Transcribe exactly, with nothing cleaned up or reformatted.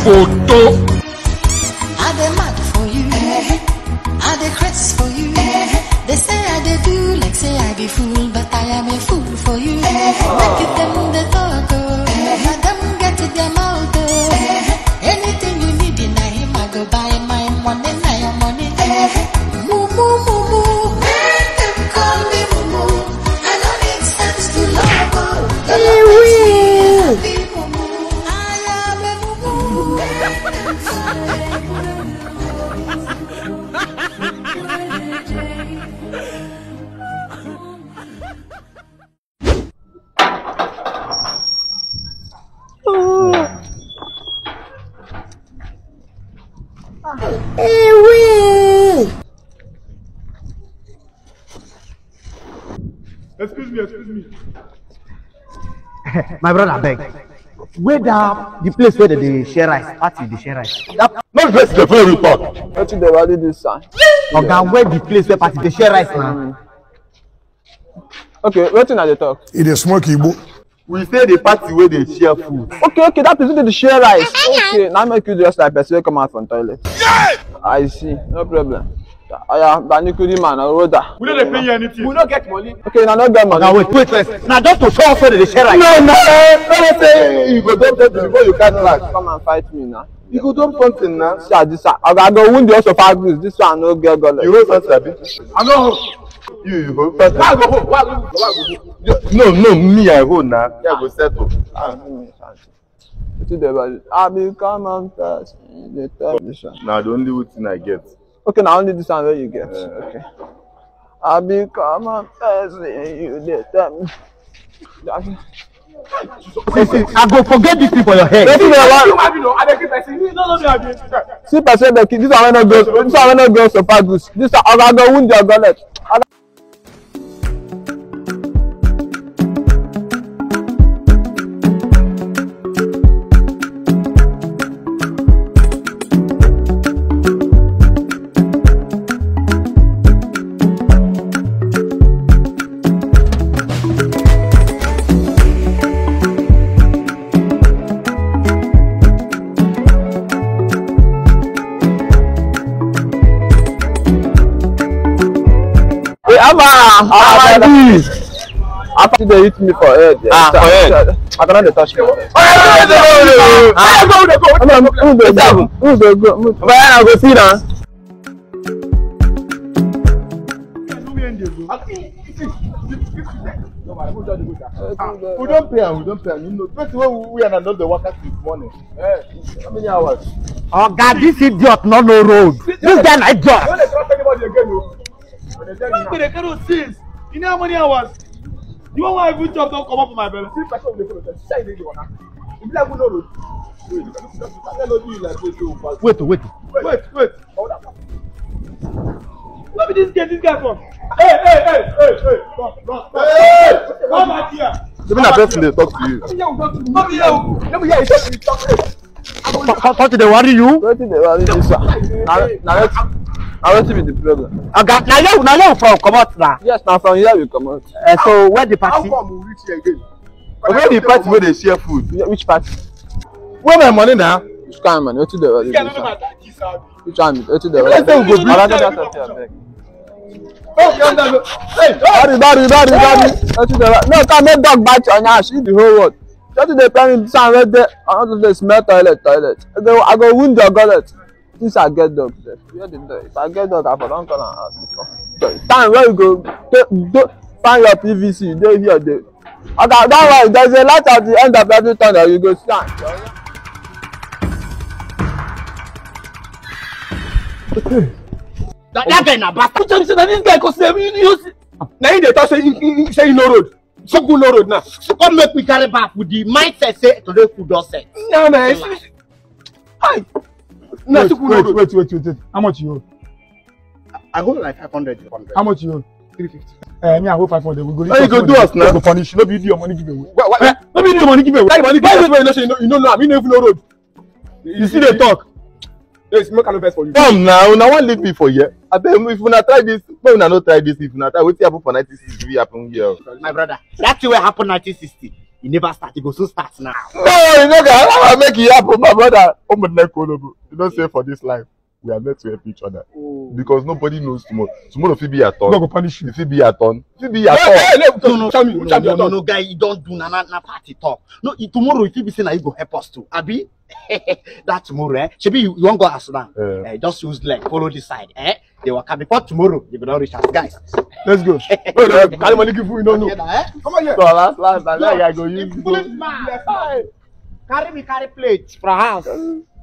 photo. I dey mad for you, I dey crazy for you. They say I dey do like say I be fool, but I am a fool for you. Make it them the talk, madam get to their mouth. Anything you need in him, I go buy my money, now your money. Moo moo moo moo, make them call me moo moo. I don't need sense to love. Hey, we. I am a moo moo. Excuse me, excuse me. My brother beg. Where the the place where they share rice, party they share rice. That No place the play we talk. What you dey value this sir? Oga, where the place where party they share rice now? Okay, wetin I dey talk? It is smoke Igbo. We say the party where they share food. Okay, okay, that is the share rice. Okay, now make you just like person wey come out from toilet. I see, no problem. Aya, Banikudi man, Roda. We don't pay you anything. We don't get money. Okay, now no get money. Oga, wait, wait first. Now just to show us where they share rice. No, no, no, say you go dump something before you can't laugh. Come and fight me now. You go dump something now. See, this one, I go win the house of Agus. This one no get gullet. You hold something, abi? I no hold. You, you go first. Why go hold? Why go hold? Why go hold? No, no, me I hold now. Yeah, go settle. Wetin dey value? I be come on first. Dey tell this one. Now the only thing I get. Okay, now only this one where you get. Uh, Okay. I be come on first. You dey tell me. I go forget this thing for your head. Wetin dey want? See person dey kill. This one wey no go. This one wey no go so far good. This one oga go wound your gullet. How this? After they hit me for head. Ah, for head. I cannot dey touch me. Who dey go? Who dey go? Where I go see now? We don't pay am, we don't pay am. You know, person wey we and another the workers this morning. Eh, how many hours? Oga, this idiot no know road. This guy na idiot. Don't dey trust anybody again, o. When they tell you now. They cannot since. You know how many hours? You want why every job don't come up for my belly? See person wey dey follow them. Shine dey the one. If like we no road. Wait, you can just tell no do you like this so fast. Wait, wait. Wait, wait. Hold up. Where be this guy? This guy from? Hey, hey, hey, hey, hey! Come, come, come! Hey! Come back here! Even that person dey talk to you. Come here! Let me hear you say you talk. Something they worry you? Wetin dey value this one? Na na wetin na wetin be the problem? Oga, na you na you from comot na. Yes, na from here we comot. Uh, so where the How party? come we reach here again? Where the party wey dey share food? Which party? Where my money now? Which kind money? Wetin dey value This guy this don't know one? my daddy, sir. Which one? Wetin dey Let's say value? we go Oga, do just tell me abeg. Oh, yeah, no, no. Hey, Daddy, daddy, daddy, daddy. Wetin dey value? No, come make dog bite your nyash. Eat the whole world. Wetin dey tell me this one wey dey? I no too dey smell toilet, toilet. I go, I go wound your gullet. Since I get dog, sef. Where the dog? If I get dog, I for don call am out before. So, time wey you go take do find your P V C, you dey here dey. Oga, don't worry. There is a light at the end of every tunnel. You go see am. That guy na bastard. Tell me, say, na this guy cause them, you you see. Now he dey talk say he he say he no road. So good no road now. So come make we carry back with the mindset say today food don set. No man. Hi. No, Wait, so good no wait, road. wait, wait, wait, wait. How much you owe? I hold like five hundred. How much you owe? three fifty. Eh, me I owe five hundred. We go. How you go do us now? Go punish. No be you do your money give away. Why why? No be the money give away. That money give away. You know say you know you know now. Me no even know road. You see they talk. Yes, make an for you. Come now, una wan leave me for here. Abeg, if una try this, make una no try this. If una try, wetin happen for nineteen sixty fit happen here. My brother, that thing wey happen nineteen sixty. e never start, e go soon start now. No, you know, guys, I make it happen, my brother. Oh, my neck, you don't say for this life, we are meant to help each other. Oh. Because nobody knows tomorrow. Tomorrow, if it be a turn, God go punish you. If it be a turn, if it be a Hey, turn. hey, hey, No, no, tell me, no, tell me, no, no, no, no, guy, you don't do na na na party talk. No, e- tomorrow if you be saying that you go help us too, Abi. That tomorrow, eh? Shebi you, you won't go as now. Yeah. Eh, just use leg, follow this side, eh? They will come before tomorrow. You will not reach us, guys. Let's go. Wait, wait, carry money give you, you don't know. Together, eh? Come on here. So last, last, last, I go use. Policeman, carry me carry plates from house.